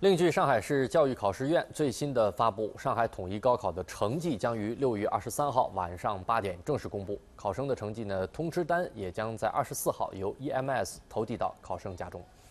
另据上海市教育考试院最新的发布，上海统一高考的成绩将于6月23号晚上8点正式公布。考生的成绩呢，通知单也将在24号由 EMS 投递到考生家中。